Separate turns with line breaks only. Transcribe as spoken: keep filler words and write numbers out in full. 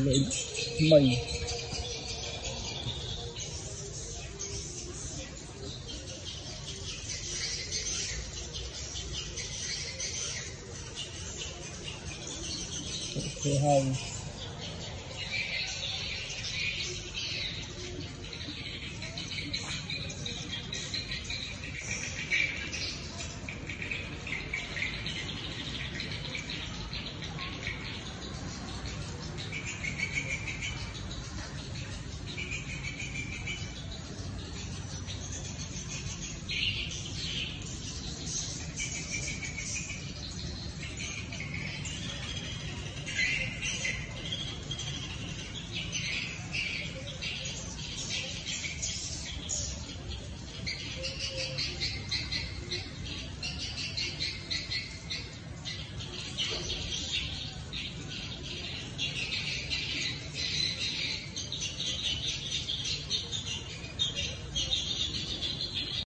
លេខថ្មីអូខេហើយ